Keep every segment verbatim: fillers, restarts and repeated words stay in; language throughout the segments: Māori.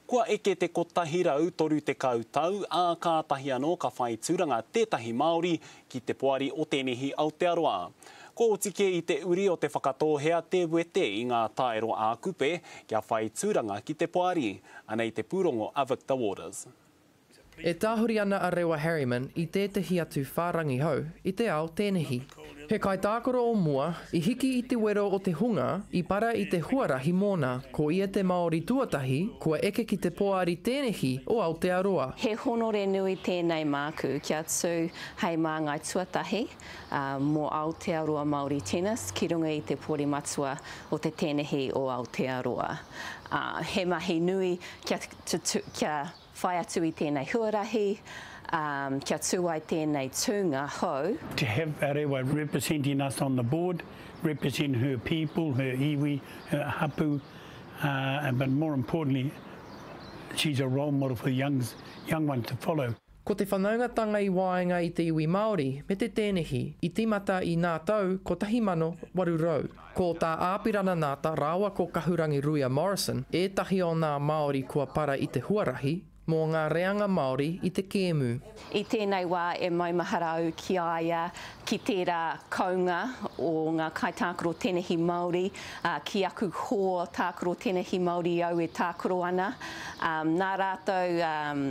Kua eke te kotahi rau toru te kautau, a kātahi anō ka whai tūranga tētahi Māori ki te poari o Tēnehi Aotearoa. Ko otike i te uri o te Whakatōhea te wete i ngā taero a kupe kia whai tūranga ki te poari, anei te pūrongo a Victor Waters. E tāhuri ana a Rewa Harriman i tētahi atu whārangi hau i te ao Tēnehi. He kai tākoro o mua, i hiki i te wero o te hunga, i para i te huarahi mōna, ko ia te Māori tuatahi, kua eke ki te poari Tēnehi o Aotearoa. He honore nui tēnei māku kia tū hei mā ngai tuatahi uh, mō Aotearoa Māori tennis, ki runga i te pori matua o te Tēnehi o Aotearoa. Uh, he mahi nui kia, tutu, kia whai atu i tēnei huarahi, um, kia tū ai tēnei tūnga hou. To have Rewa representing us on the board, represent her people, her iwi, her hapu, uh, but more importantly, she's a role model for young, young ones to follow. Ko te whanaungatanga i waenga i te iwi Māori me te Tēnehi, i timata i nā tau ko tahi mano waru rau. Ko tā āpirana nāta rāua ko kahurangi Ruia Morrison, e tahi o nā Māori kua para i te huarahi, mō ngā reanga Māori i te kēmu. I tēnei wā e maumaharau ki aia ki tērā kaunga o ngā kaitākaro Tēnehi Māori, uh, ki aku hoa tākaro Tēnehi Māori au e tākaro ana. Um, nā rātou um,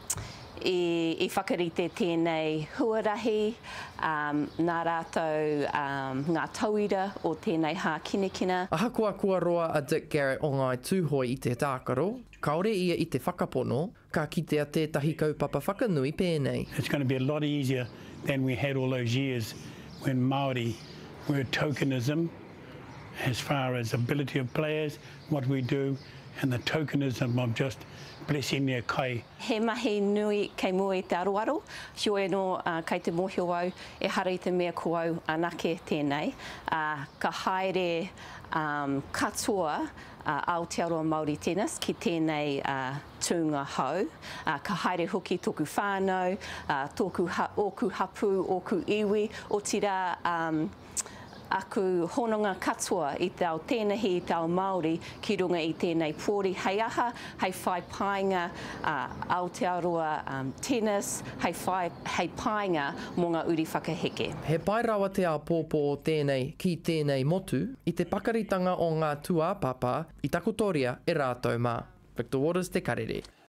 i, i whakarite tēnei huarahi, um, nā rātou um, ngā tauira o tēnei hā kinekina. Ahakoa kua roa a Dick Garrett o ngai tūhoi i te tākaro, kaore ia i te whakapono, ka kitea tētahi kaupapa whakanui pēnei. It's going to be a lot easier than we had all those years when Māori were tokenism as far as ability of players, what we do, and the tokenism of just blessing their kai. He mahi nui kei mua i te aroaro, hio e no uh, kei te mohio au, e hara i te mea ko au anake tēnei. Uh, ka haere um, katoa uh, Aotearoa Māori tennis ki tēnei uh, tūnga hau. Uh, ka haere hoki tōku whānau, uh, tōku ha oku hapu, oku iwi, o tira um, aku hononga katoa i te ao Tēnehi, i te ao Māori, ki runga i tēnei pōri. Hei aha, hei whai painga uh, Aotearoa um, tennis, hei, whai, hei painga mō ngā uri whakaheke. He pai rawa te ao pōpō o tēnei ki tēnei motu, i te pakaritanga o ngā tuāpapa, i takotoria e rātou mā. Victor Waters, te karere.